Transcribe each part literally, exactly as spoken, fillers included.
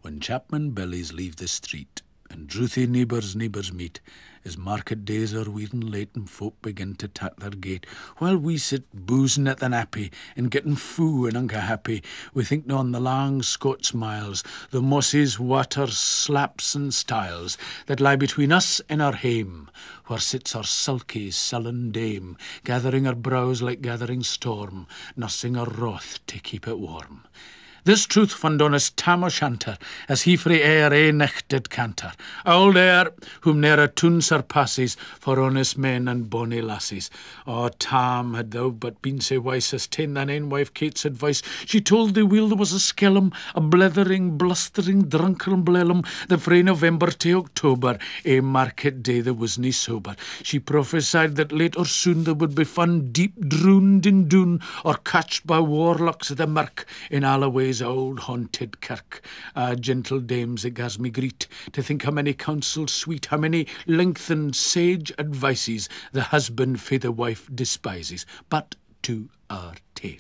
When chapman bellies leave the street, and drouthy neighbours neighbours meet, as market days are wearing late and folk begin to tat their gate, while we sit boozing at the nappy and getting fou and unca happy, we think on the long Scots miles, the mosses, waters, slaps and stiles that lie between us and our hame, where sits our sulky, sullen dame, gathering her brows like gathering storm, nursing her wrath to keep it warm. This truth fund honest Tam o' Shanter, as he frae air ae nicht did canter. Old air, whom ne'er a tune surpasses, for honest men and bonny lassies. O Tam, had thou but been sae wise as ta'en thine ain wife Kate's advice, she told thee weel there was a skellum, a blethering, blustering, drunken blellum, that frae November to October, ae market day there was nae sober. She prophesied that late or soon there would be fun deep drooned in Doon, or catched by warlocks of the mirk, in Alloway's old haunted kirk. Ah, gentle dames, it gas me greet to think how many counsels sweet, how many lengthened sage advices the husband fae the wife despises. But to our tale.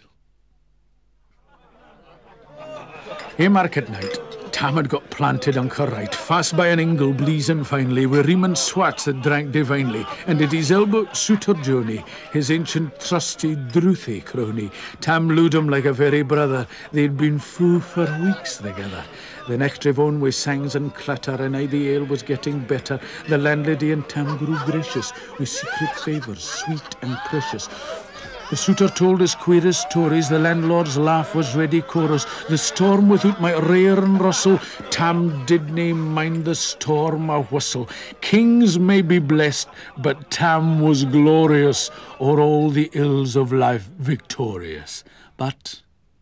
Ae market night, Tam had got planted on her right, fast by an ingle bleezing finely, with Riemann swats that drank divinely, and at his elbow Suitor Joni, his ancient trusty drouthy crony. Tam lewed him like a very brother, they'd been fou for weeks together. The next revone with sangs and clatter, and aye the ale was getting better. The landlady and Tam grew gracious, with secret favours, sweet and precious. The suitor told his queerest stories, the landlord's laugh was ready chorus. The storm without might rear and rustle, Tam did nae mind the storm a whistle. Kings may be blessed, but Tam was glorious, o'er all the ills of life victorious. But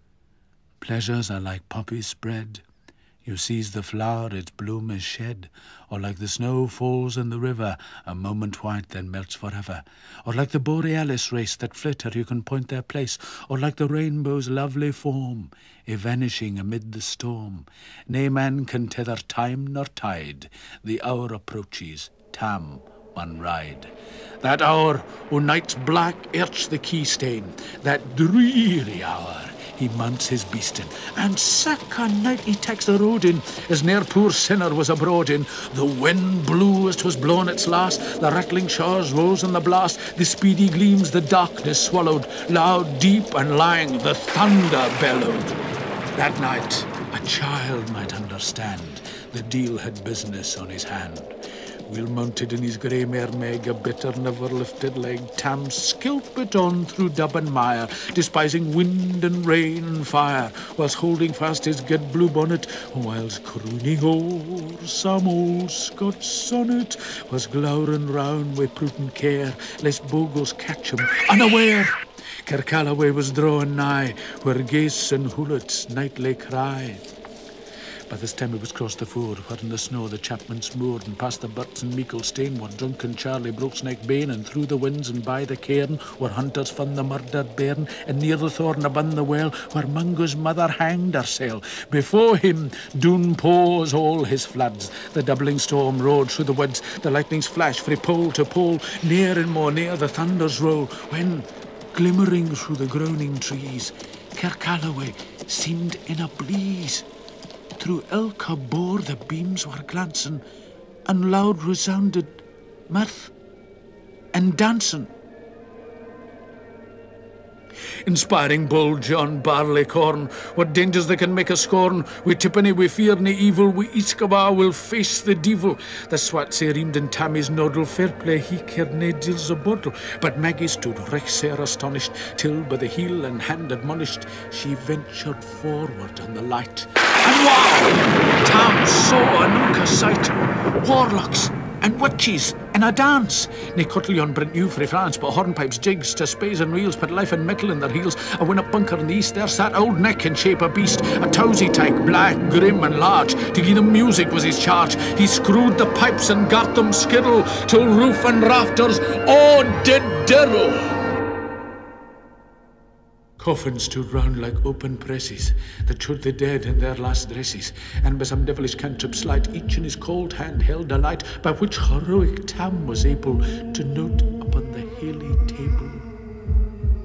pleasures are like poppies spread. You seize the flower, its bloom is shed, or like the snow falls in the river, a moment white then melts forever, or like the borealis race that flitter, you can point their place, or like the rainbow's lovely form, evanishing amid the storm. Nae man can tether time nor tide, the hour approaches, Tam one ride. That hour, o' night's black arch the key stain, that dreary hour, he mounts his beast in, and sack a night he takes the road in, as ne'er poor sinner was abroad in. The wind blew as 'twas blown its last, the rattling showers rose in the blast, the speedy gleams the darkness swallowed, loud, deep, and lang the thunder bellowed. That night a child might understand, the deil had business on his hand. Wheel mounted in his grey mare Meg, a bitter never lifted leg, Tam skelp it on through dub and mire, despising wind and rain and fire, whilst holding fast his good blue bonnet, whilst crooning o'er some old Scots sonnet, was glowering round with prudent care, lest bogles catch him unaware. Kirkalloway was drawing nigh, where geese and hoolets nightly cry. By this time it was crossed the ford, where in the snow the chapman's moored, and past the burts and meikle stain, where drunken Charlie broke Snake Bane, and through the winds and by the cairn, where hunters found the murdered bairn, and near the thorn abun the well, where Mungo's mother hanged hersel. Before him Doon pours all his floods, the doubling storm roared through the woods, the lightnings flash frae pole to pole, near and more near the thunders roll, when, glimmering through the groaning trees, Kirkalloway seemed in a breeze. Through ilka bore the beams were glancing, and loud resounded mirth and dancing. Inspiring bold John Barleycorn, what dangers they can make us scorn. We tippenny, we fear nae evil, we Iskaba will face the devil. The swat sae reamed in Tammy's noddle, fair play he cared nae deals a bottle. But Maggie stood right sair astonished, till by the heel and hand admonished, she ventured forward on the light. And wow! Tam saw an unca sight, warlocks and witches and a dance. Nae cotillion brent new frae France, but hornpipes, jigs, to spaes and reels, put life and metal in their heels. A win up bunker in the east, there sat old Nick in shape of beast, a towsy tyke, black, grim and large. To gie them music was his charge. He screwed the pipes and got them skiddle, till roof and rafters all did diddle. Coffins stood round like open presses that showed the dead in their last dresses, and by some devilish cantrip slight, each in his cold hand held a light, by which heroic Tam was able to note upon the haly table a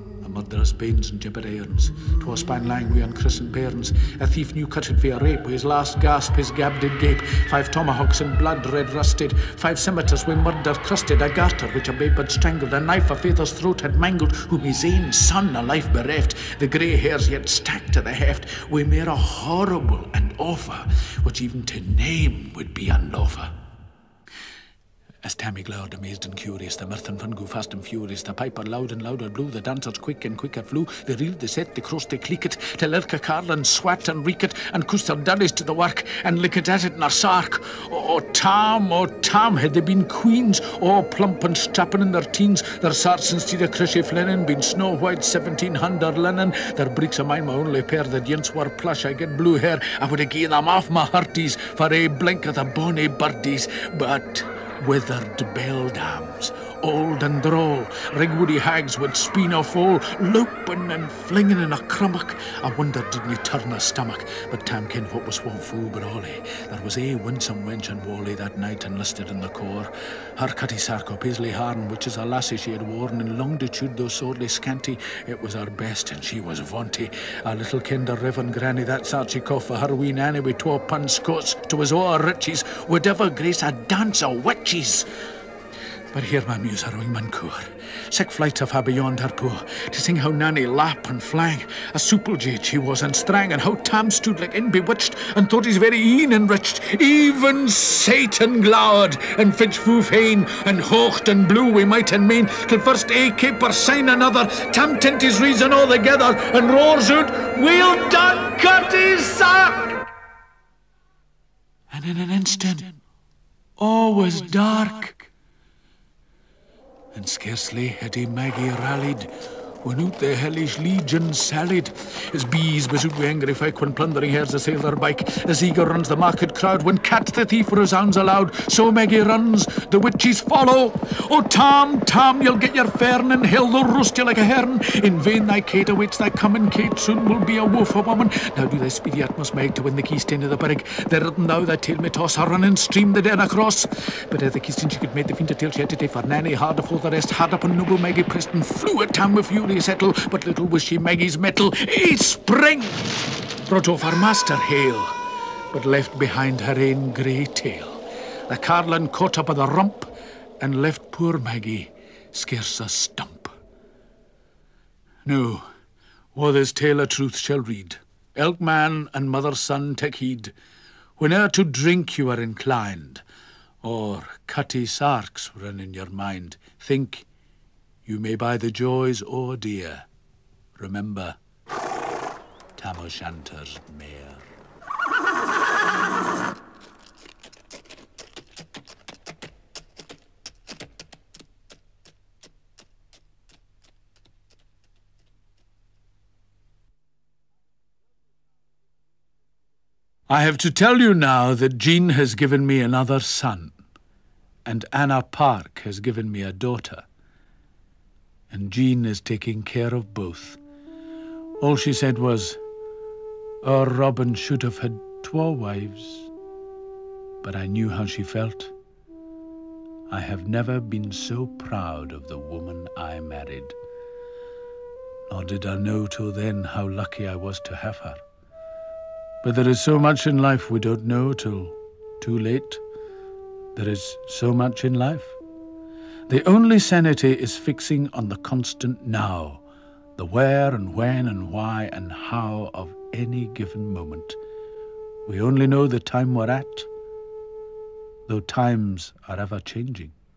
murderous banes and gibber irons. Twas span lang we unchristened bairns. A thief new cutted for a rape, with his last gasp his gab did gape. Five tomahawks in blood red rusted, five scimitars wi' murder crusted, a garter which a babe had strangled, a knife a father's throat had mangled, whom his ain son a life bereft, the grey hairs yet stacked to the heft, wi' mere a horrible and offer, which even to name would be unlawful. As Tammy glowered, amazed and curious, the mirth and fun grew fast and furious. The piper loud and louder blew, the dancers quick and quicker flew. They reeled, they set, they crossed, they cleekit, till Ilka Carlin swat and reekit, and cussed their daddies to the work, and lickit at it in their sark. Oh, Tam, oh, Tam, had they been queens, oh, plump and strapping in their teens, their sarts instead of crishy linen, been snow white seventeen hundred linen, their breeks of mine, my only pair, the dints were plush, I get blue hair, I would have given them off my hearties, for a blink of the bonny birdies, but withered beldams, old and droll, rigwoody hags with speen of foal, louping and flinging in a crummock. I wonder didn't he turn a stomach, but Tam ken what was what fool brawly. There was a winsome wench and Wally that night enlisted in the corps. Her cutty sark o' paisley harn, which is a lassie she had worn in longitude though sorely scanty, it was her best and she was vaunty. A little kinder riven granny, that sarchy cough for her wee nanny with twa pun scots, to his all her riches, would ever grace a dance o' witches. But here my muse her wingman cour, sick flights of her beyond her poor, to sing how Nanny lap and flang, a supple jade she was and strang, and how Tam stood like in bewitched, and thought his very een enriched. Even Satan glowered, and fitch foo fain, and hocht and blew we might and main, till first a caper sign another, Tam tent his reason all together, and roars out, "We'll done cut his sack!" And in an instant, all was dark. And scarcely had he Maggie rallied, when out the hellish legion sallied. As bees besoot wi' angry folk, when plundering hares assail their bike, as eager runs the market crowd, when cat the thief resounds aloud, so Maggie runs, the witches follow. Oh, Tam, Tam, you'll get your fern, in hell they'll roast you like a hern. In vain thy Kate awaits thy coming, Kate soon will be a wolf a woman. Now do thy speedy utmost, Meg, to win the keystone of the brig. There ridden thou thy tail may toss, her running stream the den across. But ere the keystone she could make the fiend to tail, she had to take for Nanny, hard afore the rest, hard upon noble Maggie pressed, and flew at Tam with fury settle, but little was she Maggie's mettle. A spring brought off her master hale, but left behind her ain grey tail. The carlin caught up at the rump, and left poor Maggie scarce a stump. Now, what this tale of truth shall read, elk man and mother's son take heed, whene'er to drink you are inclined, or cutty sarks run in your mind, think you may buy the joys o'er dear. Remember, Tam o' Shanter's mare. I have to tell you now that Jean has given me another son, and Anna Park has given me a daughter. And Jean is taking care of both. All she said was, "Our Robin should have had twa wives." But I knew how she felt. I have never been so proud of the woman I married. Nor did I know till then how lucky I was to have her. But there is so much in life we don't know till too late. There is so much in life. The only sanity is fixing on the constant now, the where and when and why and how of any given moment. We only know the time we're at, though times are ever changing.